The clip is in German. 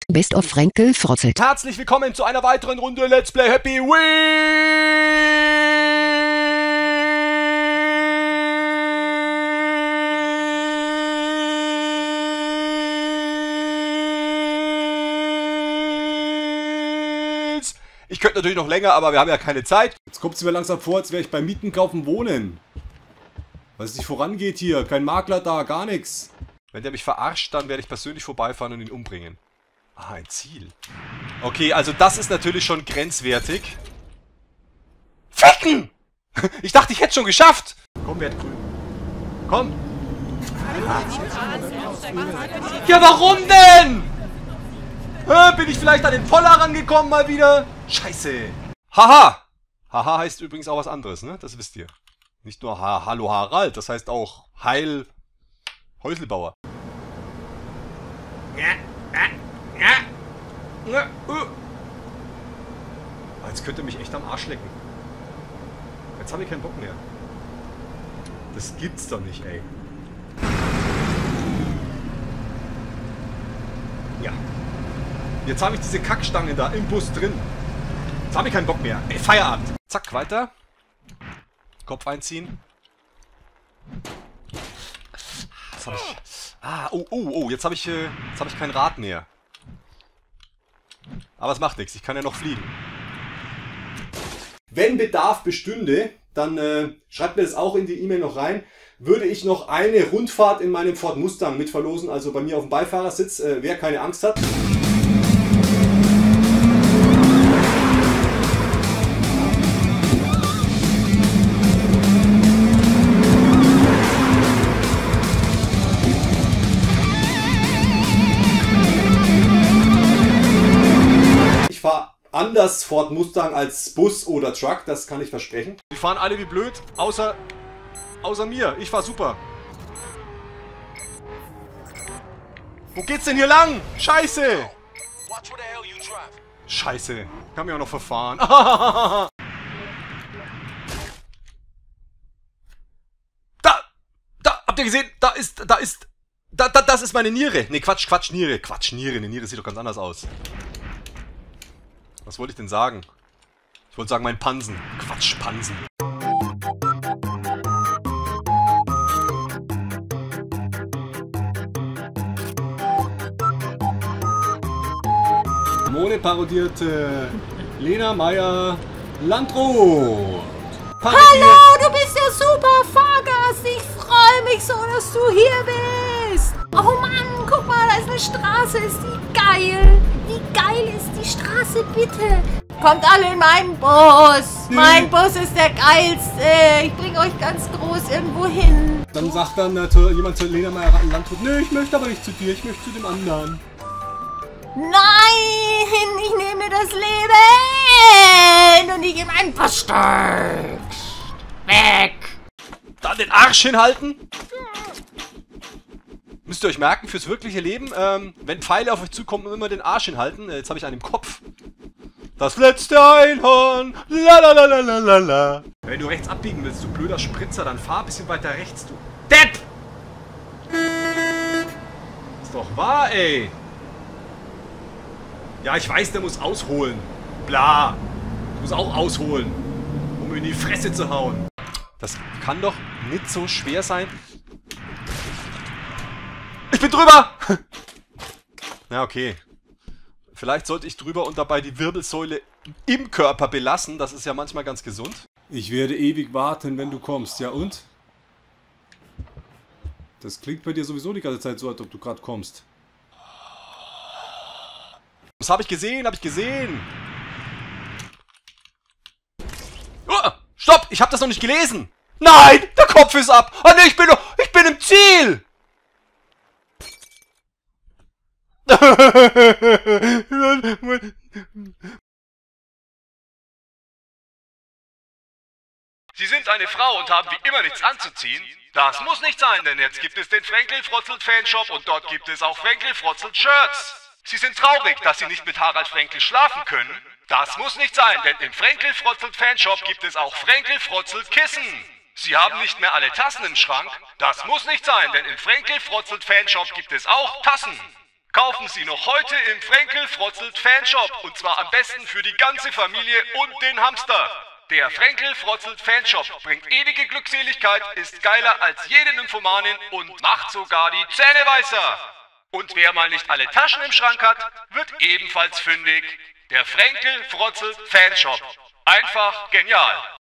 Best of Frenkel Frotzelt. Herzlich willkommen zu einer weiteren Runde Let's Play Happy Wheels. Ich könnte natürlich noch länger, aber wir haben ja keine Zeit. Jetzt kommt es mir langsam vor, als wäre ich beim Mieten, Kaufen, Wohnen. Weil es nicht vorangeht hier. Kein Makler da, gar nichts. Wenn der mich verarscht, dann werde ich persönlich vorbeifahren und ihn umbringen. Ah, ein Ziel. Okay, also das ist natürlich schon grenzwertig. Ficken! Ich dachte, ich hätte es schon geschafft. Komm, werd grün. Komm. Ja, warum denn? Bin ich vielleicht an den Poller rangekommen mal wieder? Scheiße. Haha. Haha heißt übrigens auch was anderes, ne? Das wisst ihr. Nicht nur Hallo Harald, das heißt auch Heil Häuselbauer. Jetzt könnt ihr mich echt am Arsch lecken. Jetzt habe ich keinen Bock mehr. Das gibt's doch nicht, ey. Ja. Jetzt habe ich diese Kackstange da im Bus drin. Jetzt habe ich keinen Bock mehr. Ey, Feierabend. Zack, weiter. Kopf einziehen. Was habe ich? Ah, oh, jetzt habe ich kein Rad mehr. Aber es macht nichts, ich kann ja noch fliegen. Wenn Bedarf bestünde, dann schreibt mir das auch in die E-Mail noch rein, würde ich noch eine Rundfahrt in meinem Ford Mustang mit verlosen, also bei mir auf dem Beifahrersitz, wer keine Angst hat. Anders Ford Mustang als Bus oder Truck, das kann ich versprechen. Die fahren alle wie blöd, außer mir. Ich fahr super. Wo geht's denn hier lang? Scheiße! Scheiße. Kann mich auch noch verfahren. Da! Habt ihr gesehen? Das ist meine Niere. Ne, Quatsch, Niere. Quatsch, Niere. Eine Niere sieht doch ganz anders aus. Was wollte ich denn sagen? Ich wollte sagen, mein Pansen. Quatsch, Pansen. Mone parodierte Lena Meyer Landrut. Hallo, du bist ja super Fahrgast. Ich freue mich so, dass du hier bist. Oh Mann, guck mal, da ist eine Straße. Ist die geil? Wie geil ist die Straße, bitte? Kommt alle in meinen Bus. Mein Bus ist der geilste. Ich bringe euch ganz groß irgendwo hin. Dann sagt dann jemand zu Lena Meyer Landrut, nö, ich möchte aber nicht zu dir, ich möchte zu dem anderen. Nein, ich nehme das Leben und ich gehe meinen Bus steig. Weg. Dann den Arsch hinhalten. Müsst ihr euch merken, fürs wirkliche Leben, wenn Pfeile auf euch zukommen, immer den Arsch hinhalten. Jetzt habe ich einen im Kopf. Das letzte Einhorn. Lalalala. Wenn du rechts abbiegen willst, du blöder Spritzer, dann fahr ein bisschen weiter rechts, du Depp! Ist doch wahr, ey. Ja, ich weiß, der muss ausholen. Bla. Der muss auch ausholen, um in die Fresse zu hauen. Das kann doch nicht so schwer sein. Ich bin drüber! Na, okay. Vielleicht sollte ich drüber und dabei die Wirbelsäule im Körper belassen. Das ist ja manchmal ganz gesund. Ich werde ewig warten, wenn du kommst. Ja und? Das klingt bei dir sowieso die ganze Zeit so, als ob du gerade kommst. Das habe ich gesehen, Oh, stopp! Ich habe das noch nicht gelesen! Nein! Der Kopf ist ab! Oh ne, ich bin im Ziel! Sie sind eine Frau und haben wie immer nichts anzuziehen? Das muss nicht sein, denn jetzt gibt es den Frenkel Frotzelt Fanshop und dort gibt es auch Frenkel Frotzelt Shirts. Sie sind traurig, dass Sie nicht mit Harald Frenkel schlafen können? Das muss nicht sein, denn im Frenkel Frotzelt Fanshop gibt es auch Frenkel Frotzelt Kissen. Sie haben nicht mehr alle Tassen im Schrank? Das muss nicht sein, denn im Frenkel Frotzelt Fanshop gibt es auch Tassen. Kaufen Sie noch heute im Frenkel-Frotzelt Fanshop und zwar am besten für die ganze Familie und den Hamster. Der Frenkel-Frotzelt Fanshop bringt ewige Glückseligkeit, ist geiler als jede Nymphomanin und macht sogar die Zähne weißer. Und wer mal nicht alle Taschen im Schrank hat, wird ebenfalls fündig. Der Frenkel-Frotzelt Fanshop. Einfach genial.